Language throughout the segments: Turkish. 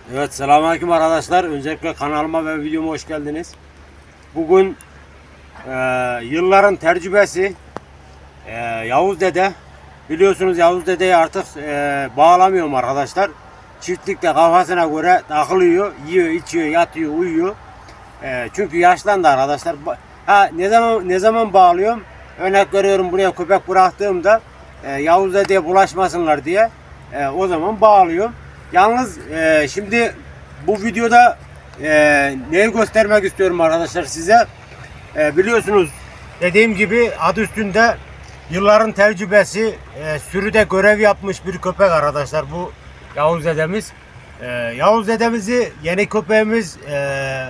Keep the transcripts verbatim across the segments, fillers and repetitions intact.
Evet, selamünaleyküm arkadaşlar. Öncelikle kanalıma ve videoma hoş geldiniz. Bugün e, yılların tecrübesi e, Yavuz Dede. Biliyorsunuz Yavuz Dede'yi artık e, bağlamıyorum arkadaşlar. Çiftlikte kafasına göre takılıyor, yiyor, içiyor, yatıyor, uyuyor. E, çünkü yaşlandı arkadaşlar. Ha, ne zaman ne zaman bağlıyorum? Örnek veriyorum, buraya köpek bıraktığımda e, Yavuz Dede'ye bulaşmasınlar diye e, o zaman bağlıyorum. Yalnız e, şimdi bu videoda e, neyi göstermek istiyorum arkadaşlar size. E, biliyorsunuz dediğim gibi adı üstünde yılların tecrübesi, e, sürüde görev yapmış bir köpek arkadaşlar bu Yavuz dedemiz. E, Yavuz dedemizi yeni köpeğimiz e,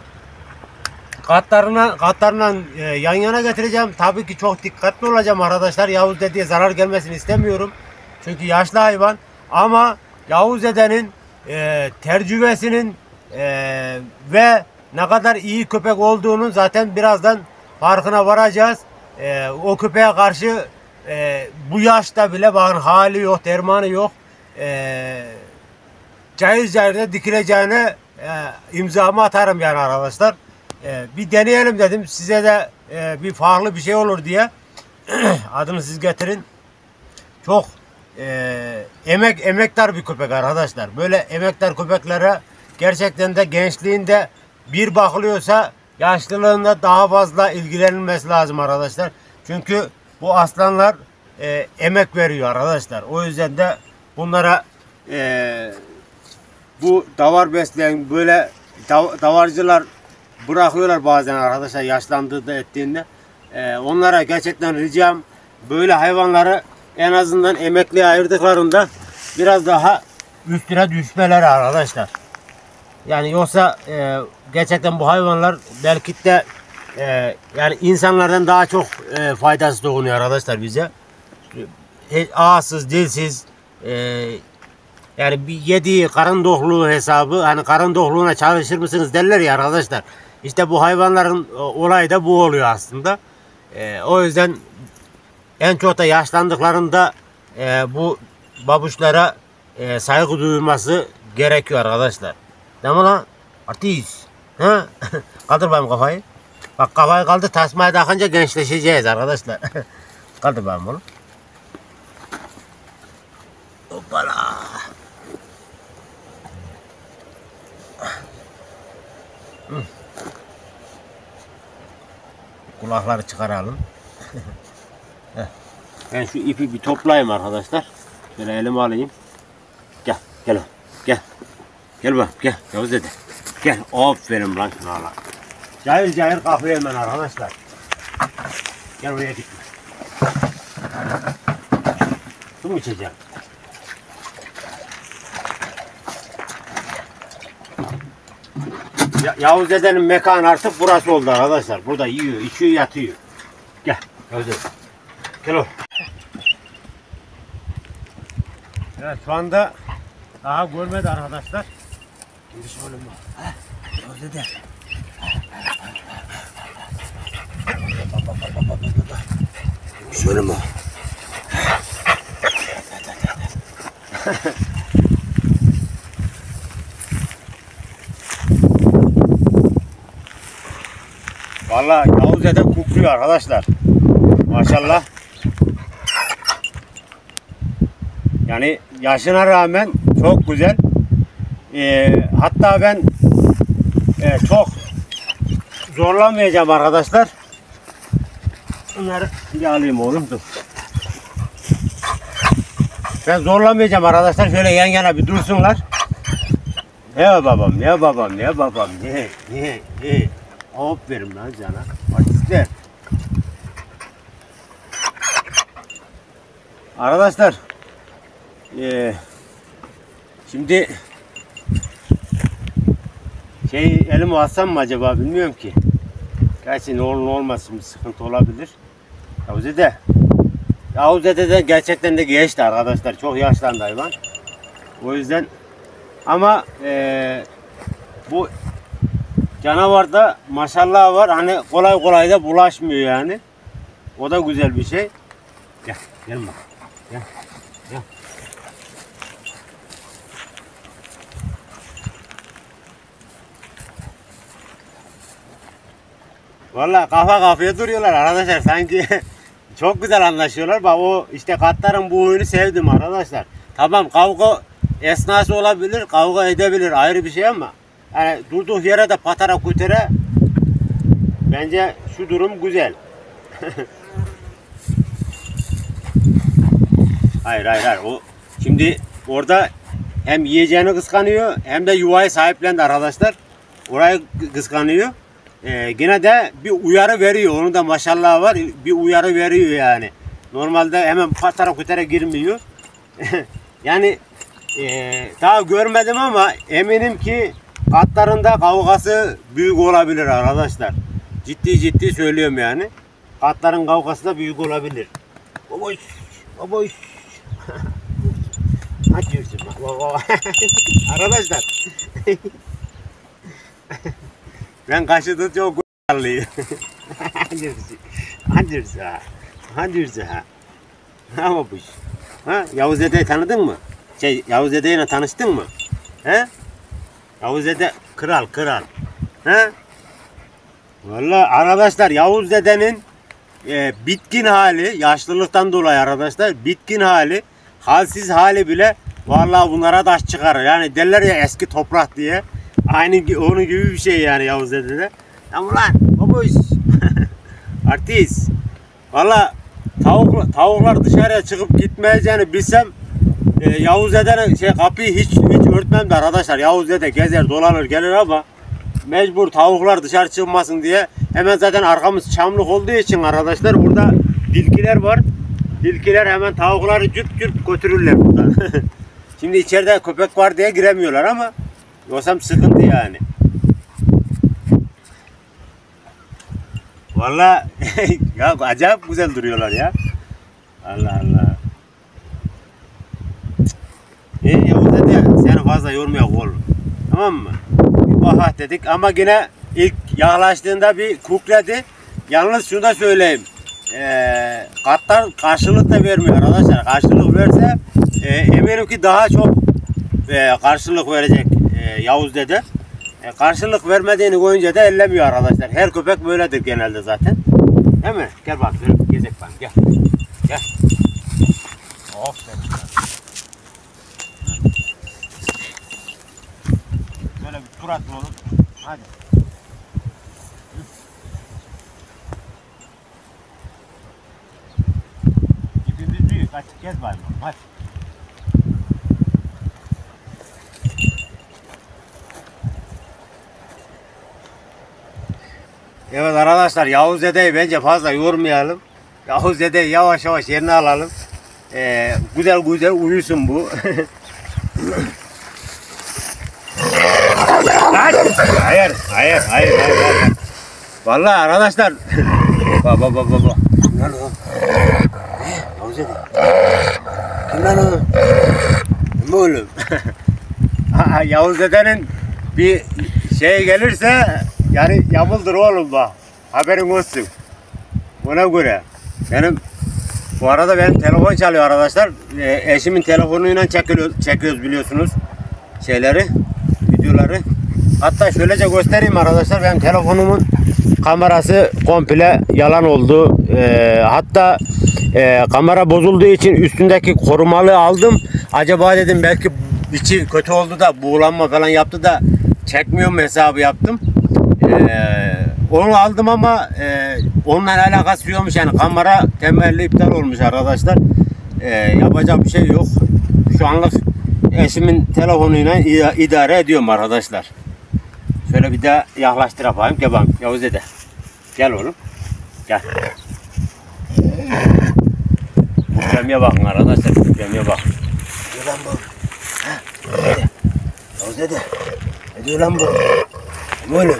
katlarına katlarına e, yan yana getireceğim. Tabii ki çok dikkatli olacağım arkadaşlar. Yavuz dedeye zarar gelmesini istemiyorum. Çünkü yaşlı hayvan. Ama Yavuz dedenin e, tecrübesinin e, ve ne kadar iyi köpek olduğunu zaten birazdan farkına varacağız. E, o köpeğe karşı e, bu yaşta bile bakın hali yok, dermanı yok. E, cayır cayır da dikileceğine e, imzamı atarım yani arkadaşlar. E, bir deneyelim dedim. Size de e, bir farklı bir şey olur diye. Adını siz getirin. Çok e, emek emektar bir köpek arkadaşlar. Böyle emektar köpeklere gerçekten de gençliğinde bir bakılıyorsa yaşlılığında daha fazla ilgilenilmesi lazım arkadaşlar. Çünkü bu aslanlar e, emek veriyor arkadaşlar. O yüzden de bunlara e, bu davar besleyen böyle dav davarcılar bırakıyorlar bazen arkadaşlar yaşlandığında ettiğinde. E, onlara gerçekten ricam böyle hayvanları en azından emekliye ayırdıklarında biraz daha üstüne düşmeleri arkadaşlar. Yani yoksa e, gerçekten bu hayvanlar belki de e, yani insanlardan daha çok e, faydası dokunuyor arkadaşlar bize. E, ağızsız, dilsiz, e, yani bir yediği karın dokluğu hesabı, hani karın dokluğuna çalışır mısınız derler ya arkadaşlar. İşte bu hayvanların olayı da bu oluyor aslında. E, o yüzden en çok da yaşlandıklarında e, bu babuşlara e, saygı duyulması gerekiyor arkadaşlar. Değil mi lan? Artist. Ha? Kaldır benim kafayı. Bak kafayı kaldır, tasmayı takınca gençleşeceğiz arkadaşlar. Kaldır benim bunu. Hoppala. Hı. Kulakları çıkaralım. Ben şu ipi bir toplayayım arkadaşlar. Şöyle elime alayım. Gel, gel, gel. Gel bak, gel. Yavuz dede. Gel. Aferin lan şuna lan. Cayır cayır kapıyı hemen arkadaşlar. Gel oraya gitme. Su mu içeceğim? Ya, Yavuz dedenin mekanı artık burası oldu arkadaşlar. Burada yiyor, içiyor, yatıyor. Gel. Yavuz dede. Gel o. Evet, şu anda daha görmedi arkadaşlar. Şimdi şöyle mi? Yavuz dede. Şöyle mi? Vallahi Yavuz dede kukluyor arkadaşlar. Maşallah. Yani yaşına rağmen çok güzel. Ee, hatta ben e, çok zorlamayacağım arkadaşlar. Bunları bir alayım oğlum, dur. Ben zorlamayacağım arkadaşlar. Şöyle yan yana bir dursunlar. Ne babam, ne babam, ne babam, ne, ne, ne. Aferin lan sana. Artistler. Arkadaşlar. Ee, şimdi şey elimi alsam mı acaba bilmiyorum ki. Gerçi ne olur ne olmaz, şimdi sıkıntı olabilir. Yavuz dede. Yavuz dede de gerçekten de geçti arkadaşlar. Çok yaşlandı hayvan. O yüzden ama ee, bu canavarda maşallah var. Hani kolay kolay da bulaşmıyor yani. O da güzel bir şey. Gel, gel bak. Gel, gel. Vallahi kafa kafaya duruyorlar arkadaşlar. Sanki çok güzel anlaşıyorlar. Bak o işte katların bu oyunu sevdim arkadaşlar. Tamam kavga esnası olabilir, kavga edebilir ayrı bir şey ama yani durduk yere de patara kutere bence şu durum güzel. Hayır hayır hayır o şimdi orada hem yiyeceğini kıskanıyor hem de yuvayı sahiplendi arkadaşlar. Orayı kıskanıyor. Ee, yine de bir uyarı veriyor. Onun da maşallah var. Bir uyarı veriyor yani. Normalde hemen patara kutere girmiyor. Yani e, daha görmedim ama eminim ki katlarında kavgası büyük olabilir arkadaşlar. Ciddi ciddi söylüyorum yani. Katların kavgası da büyük olabilir. Baboş, baboş. Açıyorsun bak. Arkadaşlar. Ben kaşıdı çok güzel. Hancırsı. Hancırsı ha. Hancırsı ha. Ama bu iş. Ha? Yavuz Dede'yi tanıdın mı? Şey, Yavuz Dede'yle tanıştın mı? He? Yavuz Dede kral kral. He? Vallahi arkadaşlar Yavuz Dede'nin e, bitkin hali, yaşlılıktan dolayı arkadaşlar bitkin hali, halsiz hali bile vallahi bunlara taş çıkarır. Yani derler ya eski toprak diye. Aynı onun gibi bir şey yani Yavuz Dede'de. Tamam lan babuş. Artist. Valla tavuk, tavuklar dışarıya çıkıp gitmeyeceğini bilsem e, Yavuz Dede'nin şey, kapıyı hiç hiç örtmem de arkadaşlar. Yavuz Dede gezer dolanır gelir ama mecbur tavuklar dışarı çıkmasın diye hemen zaten arkamız çamlık olduğu için arkadaşlar burada tilkiler var. Tilkiler hemen tavukları cüp cüp götürürler buradan. Şimdi içeride köpek var diye giremiyorlar ama yoksa sıkıntı yani. Vallahi ya acayip güzel duruyorlar ya. Allah Allah. E Yavuz Dede seni fazla yormayak oğlum. Tamam mı? Bir bakah dedik ama yine ilk yaklaştığında bir kukledi. Yalnız şunu da söyleyeyim. E, katlar karşılık da vermiyor arkadaşlar. Karşılık verse e, eminim ki daha çok e, karşılık verecek e, Yavuz Dede. E, karşılık vermediğini koyunca da ellemiyor arkadaşlar. Her köpek böyledir genelde zaten. Değil mi? Gel bak gezek bak gel. Gel. Aferin. Böyle bir tur at oğlum. Hadi. İpimiz büyük. Açık gez bayım. Hadi. Evet arkadaşlar Yavuz Dede'yi bence fazla yormayalım. Yavuz Dede'yi yavaş yavaş yerine alalım. Ee, güzel güzel uyusun bu. hayır, hayır, hayır, hayır, hayır. Vallahi arkadaşlar. Baba baba baba. Kim lan o? Yavuz Dede. Kim lan o? Kim oğlum? Yavuz Dede'nin bir şey gelirse yani yamıldır oğlum bak. Haberin olsun. Ona göre. Benim bu arada benim telefon çalıyor arkadaşlar. E, eşimin telefonuyla çekiyoruz, çekiyoruz biliyorsunuz şeyleri, videoları. Hatta şöylece göstereyim arkadaşlar. Benim telefonumun kamerası komple yalan oldu. E, hatta e, kamera bozulduğu için üstündeki korumalı aldım. Acaba dedim belki içi kötü oldu da buğulanma falan yaptı da çekmiyor mu hesabı yaptım. Ee, onu aldım ama e, onunla alakası yokmuş yani kamera temelli iptal olmuş arkadaşlar. Ee, yapacak bir şey yok. Şu anlık eşimin telefonuyla idare ediyorum arkadaşlar. Şöyle bir daha yaklaştır yapayım. Gel bakayım Yavuz Dede. Gel oğlum. Gel. Kukremiye bakın arkadaşlar. Kukremiye bakın. Ne lan bu? Ha? Yavuz Dede. Ne diyor lan bu? Böyle.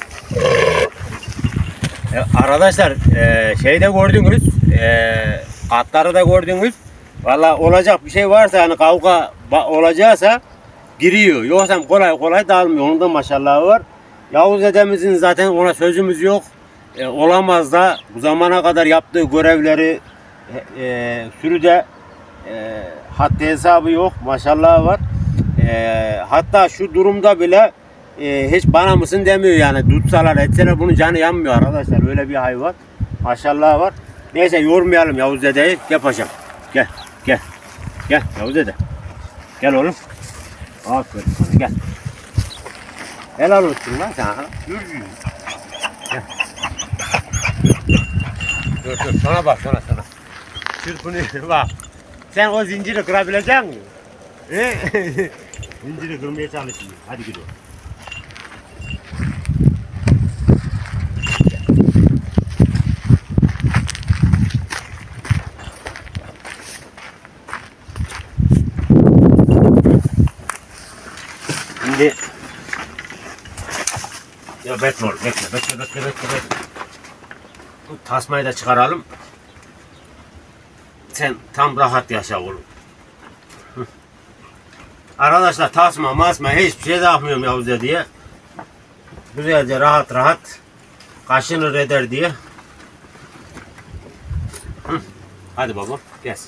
E, arkadaşlar e, şey de gördünüz, e, katları da gördünüz. Valla olacak bir şey varsa hani kavga olacaksa giriyor. Yoksa kolay kolay dağılmıyor. Onun da maşallahı var. Yavuz Dedemizin zaten ona sözümüz yok. E, olamaz da bu zamana kadar yaptığı görevleri e, sürüde e, haddi hesabı yok. Maşallahı var. E, hatta şu durumda bile e, hiç bana mısın demiyor yani. Tutsalar etseler bunun canı yanmıyor arkadaşlar. Öyle bir hayvan. Maşallah var. Neyse yormayalım Yavuz dedeyi. Gel paşam. Gel. Gel. Gel Yavuz dede. Gel oğlum. Aferin sana gel. Helal olsun lan sana. Dur. Gel. Dur dur sana bak sana sana. Çırpınıyor bak. Sen o zinciri kırabilecek misin? He? Zinciri kırmaya çalışıyor. Hadi gidiyor. Şimdi ya bekle oğlum bekle bekle bekle bekle bekle. Bu tasmayı da çıkaralım. Sen tam rahat yaşa oğlum. Hı. Arkadaşlar tasma masma hiçbir şey de yapmıyorum Yavuz diye. Güzelce rahat rahat kaşınır eder diye. Hı. Hadi babam gez.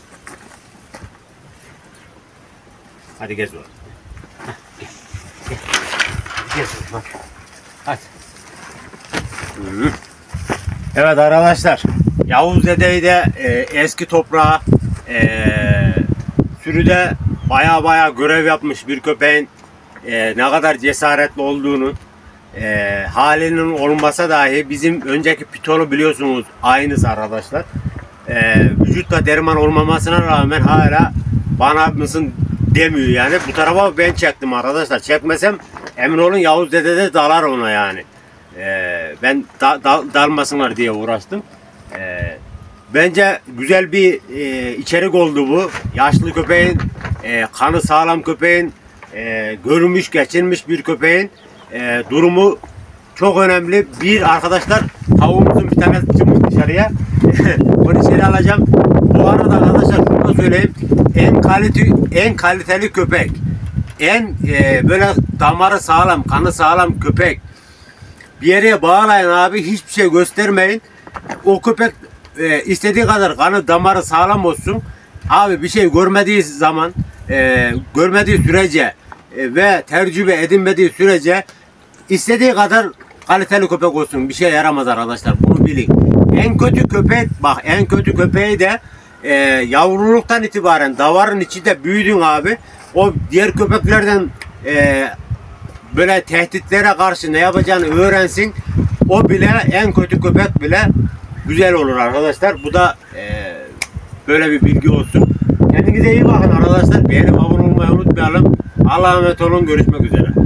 Hadi gez oğlum. Gel. Gel. Gez oğlum hadi. Hı. Evet arkadaşlar, Yavuz dedeyi de e, eski toprağa e, sürüde baya baya görev yapmış bir köpeğin e, ne kadar cesaretli olduğunu, e, halinin olmasa dahi bizim önceki pitonu biliyorsunuz aynısı arkadaşlar. E, vücutta derman olmamasına rağmen hala bana mısın demiyor yani. Bu tarafa ben çektim arkadaşlar. Çekmesem emin olun Yavuz dede de dalar ona yani. Ee, ben da, da, dalmasınlar diye uğraştım. Ee, bence güzel bir e, içerik oldu bu. Yaşlı köpeğin, e, kanı sağlam köpeğin, e, görmüş geçirmiş bir köpeğin e, durumu çok önemli. Bir arkadaşlar tavuğumuzun bir tanesi çıkmış dışarıya. Bunu içeri alacağım. Bu arada arkadaşlar şunu da söyleyeyim. En kalite, en kaliteli köpek, en e, böyle damarı sağlam, kanı sağlam köpek. Bir yere bağlayın abi, hiçbir şey göstermeyin. O köpek e, istediği kadar kanı damarı sağlam olsun. Abi bir şey görmediği zaman, e, görmediği sürece e, ve tecrübe edinmediği sürece istediği kadar kaliteli köpek olsun. Bir şey yaramaz arkadaşlar. Bunu bilin. En kötü köpek, bak en kötü köpeği de e, yavruluktan itibaren davarın içinde büyüdün abi. O diğer köpeklerden e, böyle tehditlere karşı ne yapacağını öğrensin. O bile en kötü köpek bile güzel olur arkadaşlar. Bu da e, böyle bir bilgi olsun. Kendinize iyi bakın arkadaşlar. Beğenip abone olmayı unutmayalım. Allah'a emanet olun. Görüşmek üzere.